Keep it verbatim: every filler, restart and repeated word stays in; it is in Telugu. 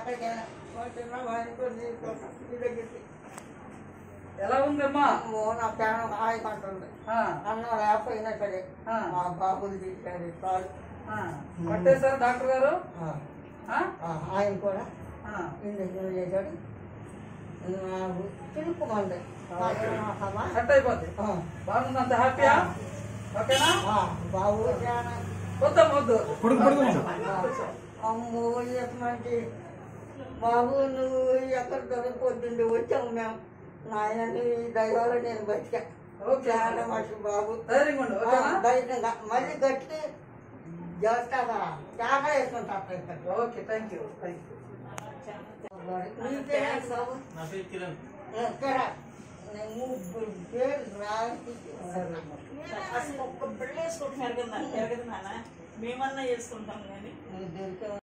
ఎలా ఉందమ్మా? నా ప్రాణం హాయిపడుతుంది. అన్నం లేకపోయినా సరే మా బాబులు తీశారు చాలు. పట్టేశారు డాక్టర్ గారు. ఆయన కూడా ఇంజక్షన్ చేశాడు. తినుకోమండి సెట్ అయిపోద్ది. బాగుంది, అంత హ్యాపీయా? ఓకేనా బాబు? వద్దాం వద్దు. అమ్మో చెప్పమంటే బాబు నువ్వు ఎక్కడ దొరకపోతుండే వచ్చాము మేము. నాయన నీ దైవాలో నేను బతికా. చాలా మంచి బాబు. ధైర్యంగా మళ్ళీ గట్టి చేస్తాదా చాలా వేసుకుంటా. Okay, thank you. ముగ్గురు పేరు రాసి ఒక్క బిళ్ళ వేసుకుంటున్నారు కదా, మేమన్నా వేసుకుంటాం కానీ